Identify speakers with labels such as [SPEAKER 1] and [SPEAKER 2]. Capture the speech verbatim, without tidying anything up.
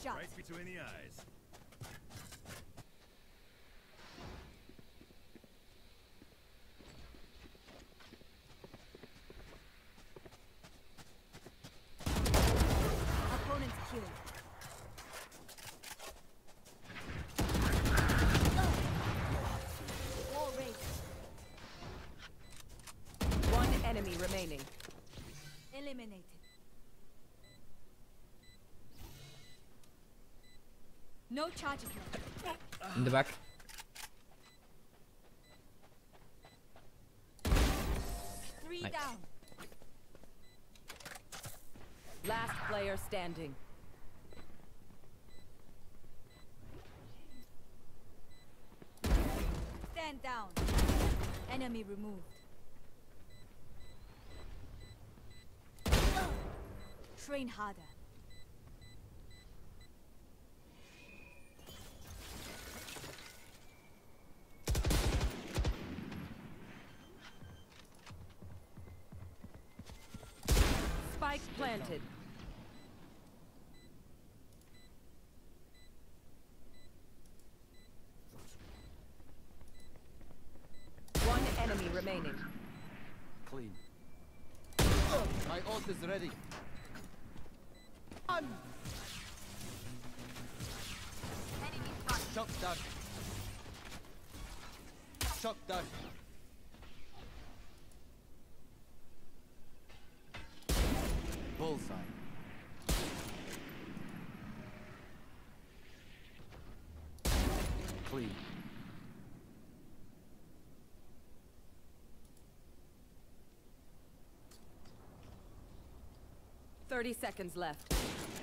[SPEAKER 1] shot.
[SPEAKER 2] Right between the eyes.
[SPEAKER 1] Opponent's killed. Wall raised.
[SPEAKER 3] One enemy remaining.
[SPEAKER 1] Eliminated. No charges left.
[SPEAKER 4] In the back.
[SPEAKER 1] Three
[SPEAKER 4] Nice.
[SPEAKER 1] down.
[SPEAKER 3] Last player standing.
[SPEAKER 1] Stand down. Enemy removed. Train harder.
[SPEAKER 3] Spike planted. One enemy remaining.
[SPEAKER 5] Clean. My ult is ready. On. Shock dart. Shock dart. Bullseye. Clean.
[SPEAKER 3] Thirty seconds left.